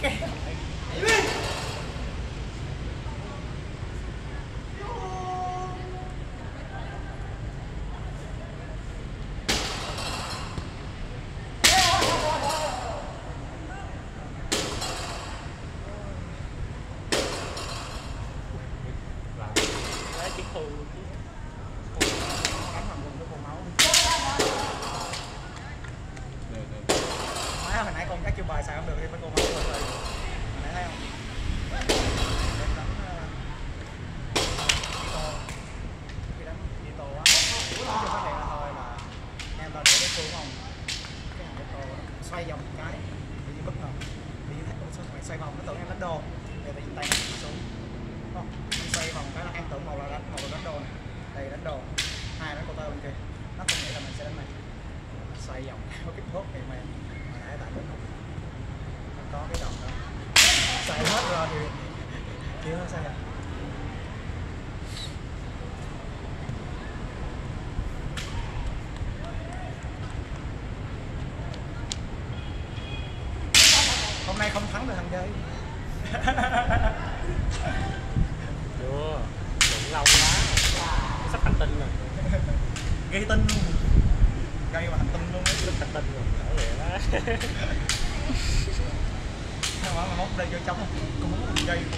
Cái khu đánh bằng vùng cái con máu. Má hồi nãy con chắc chưa bài xài không được thì mấy con máu rồi. Hồi nãy thấy không? Em đánh Vito. Khi đánh Vito á, chưa phát hiện là thôi là em ta để cái phương không? Cái thằng Vito xoay vòng một cái bị bất ngờ. Bị xoay vòng nó tưởng em đánh đồ. Thì tự nhiên tay nó xuống. Không, em xoay vòng cái là em tưởng một là đánh đồ này, đây đánh đồ, hai đánh counter bên kia, nó không nghĩ là mình sẽ đánh này, xoay vòng có kích thước thì mày hồi nãy tại tính không, nó có cái đồng đó, xoay hết rồi thì chưa sao vậy? Hôm nay không thắng được thằng chơi. chưa đụng lâu quá sắp thành tinh rồi. Gây tinh luôn, gây mà thành tinh luôn đấy. Sắp thành tinh rồi đỡ vậy đó. Mà mốt đây vô trống cũng muốn gây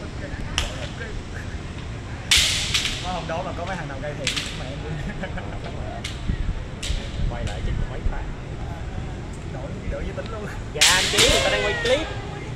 nó hôm đó là có mấy thằng nào gây thiệt mẹ em luôn. Quay lại chích mấy phát đổi với tính luôn. dạ anh Chí người ta đang quay clip.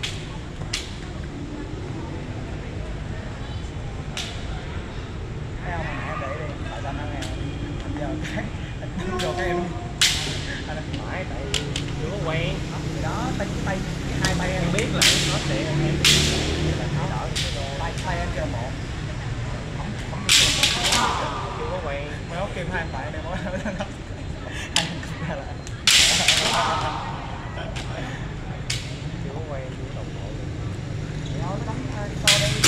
Thấy không, em để đi tại sao nó nghe anh giờ anh đưa vô cái em anh Phải tại chưa có quen thì đó tay cái hai tay em biết là nó sẽ em là nó đỡ tay em kêu một chưa có quen mới ốc kim hai tay này mới anh cũng ra là chưa có quen chưa có đồng bộ thì thôi nó đánh to đây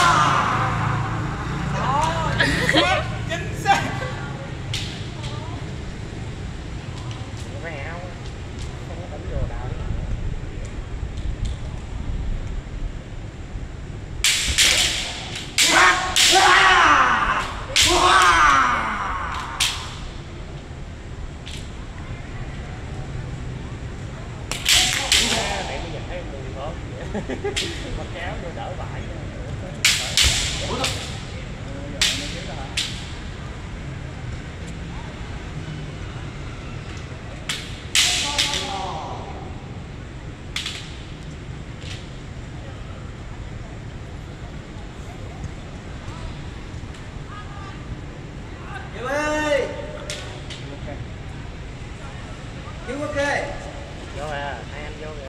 đó chính xác cái áo không có đánh vô đạo. Để bây giờ thấy mùi hơn mặc cái áo vô đỡ vải. Yêu ơi Yêu ok Vô à, hai anh vô kìa.